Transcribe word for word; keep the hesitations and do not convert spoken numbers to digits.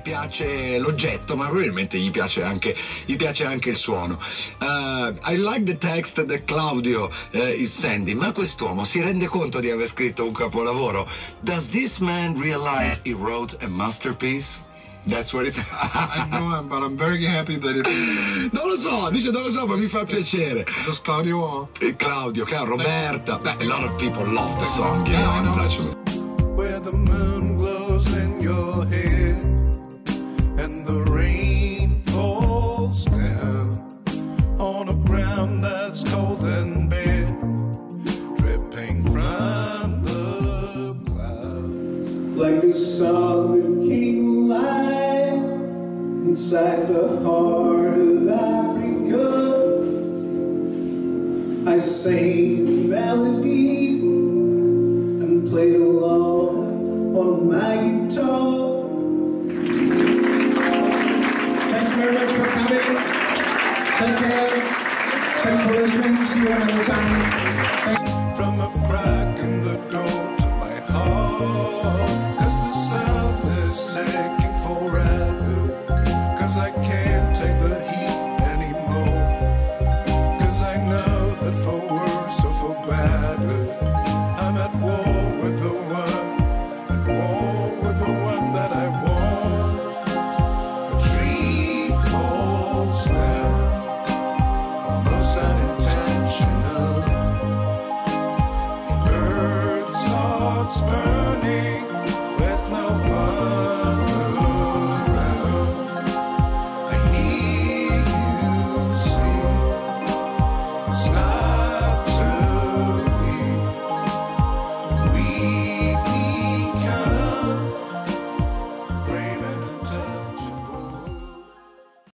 piace l'oggetto, ma probabilmente gli piace anche, gli piace anche il suono. Uh, I like the text that Claudio uh, is sending. Ma quest'uomo si rende conto di aver scritto un capolavoro? Does this man realize he wrote a masterpiece? That's what he said. I know, but I'm very happy that it. Non lo so, dice non lo so, ma mi fa piacere. Is Claudio or? Claudio, Claudio, Roberta. A lot of people love the song, you know, I know. Untouchable. Where the moon glows in your head and the rain falls down on a ground that's cold and bare, dripping from the clouds. Like the song that came alive inside the heart of Africa, I sang the melody and played along on my guitar. Thank you very much for coming. Take care. Thanks for listening. See you another time. Thank From a crack in the door to my heart, 'cause the sound is taking forever, 'cause I can't take the heat anymore, 'cause I know that for worse or for better, I'm at war with the one, at war with the one that I want. A tree falls down, almost unintentional. The earth starts burning with no one around. I hear you sing. It's not